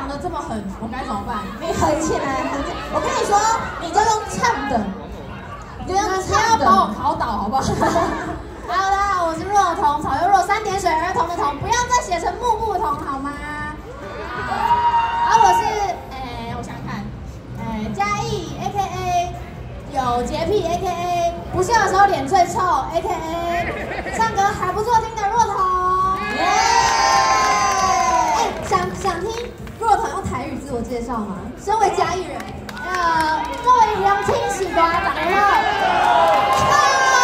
挡的这么狠，我该怎么办？ 你狠起来，狠起来！我跟你说，你就用唱的，你就用唱的。 把我考倒好不好？ 好啦，我是若彤，草又若三点水儿童的童，不要再写成木木童好吗？我是我想想看，嘉义 ，A.K.A 有洁癖 ，A.K.A 不笑的时候脸最臭 ，A.K.A 唱歌还不错听的若彤。耶！想听若彤用台语自我介绍吗？身为嘉义人，各位乡亲是大家好。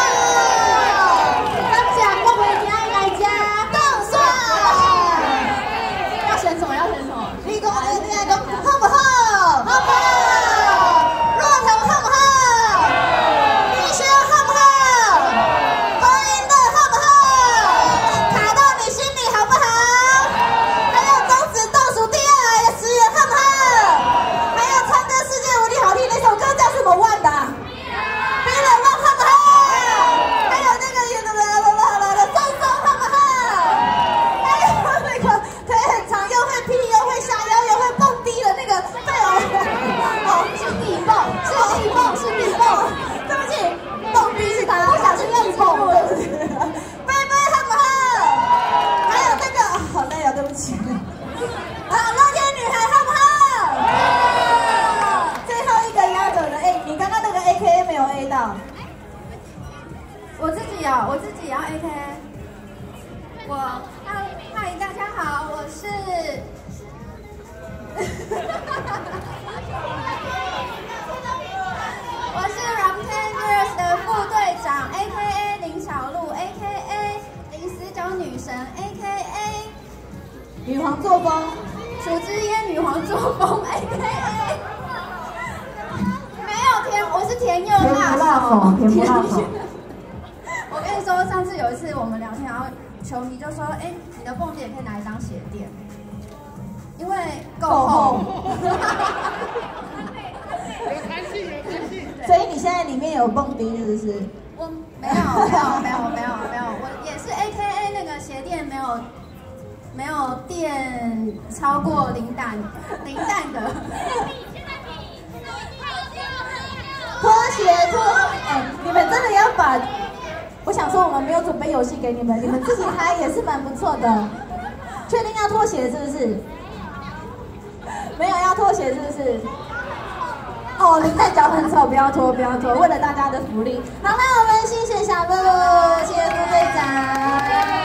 我自己也要 AK。嗨，大家好，我是Ramten Girls 的副队长 ，AKA 林小璐 ，AKA 林思娇女神 ，AKA 女皇作风，数支烟女皇作风 ，AKA 没有甜，我是甜又辣手，甜不辣手。我跟你说，上次有一次我们聊天，然后球迷就说：“你的蹦迪也可以拿来当鞋垫，因为够厚。” 有弹性，有弹性。 所以你现在里面有蹦迪是不是？我没有，我也是 AKA 那个鞋垫没有垫超过零蛋的。拖鞋，你们真的要把。我想说，我们没有准备游戏给你们，你们自己嗨也是蛮不错的。确定要脱鞋是不是？没有要脱鞋是不是？哦，林带脚很丑，不要脱，为了大家的福利。好，那我们谢谢小乐，谢谢副队长。